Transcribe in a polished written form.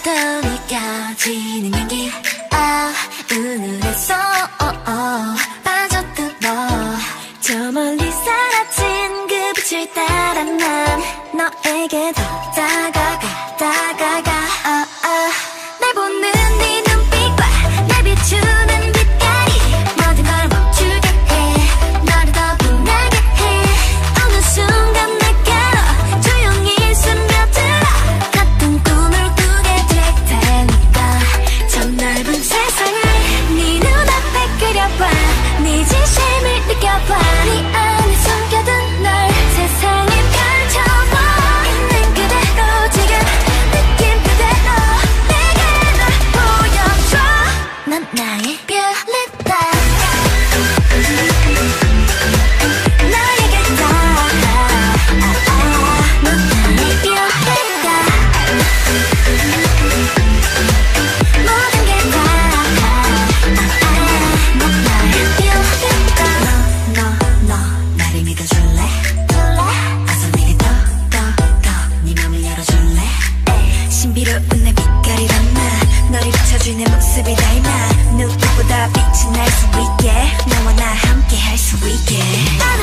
떠올리까 지는 향기 은은했어 빠졌던 저 멀리 사라진 그 빛을 따라 난 너에게 더 다가가 날 보는 네 눈빛과 날 비추는 빛깔이 모든 걸 멈추게 해 너를 더 빛나게 해 어느 순간 내게로 조용히 스며들어 같은 꿈을 꾸게 될 테니까 저 넓은 세상을 네 눈앞에 그려봐 네 진심을 느껴봐 네 안에 숨겨둔 널 세상에 펼쳐봐 있는 그대로 지금 느낌 그대로 내게 널 보여줘 넌 나의 별이다 너에게 다 넌 나의 별이다 모든 게 다 넌 나의 별이다 너 나를 믿어줄래? 어서 내게 더 네 맘을 열어줄래? 신비로운 내 빛깔이란 나 너를 비춰줄 내 모습이 닮아 누구보다 빛이 날 수 있게 너와 나 함께 할 수 있게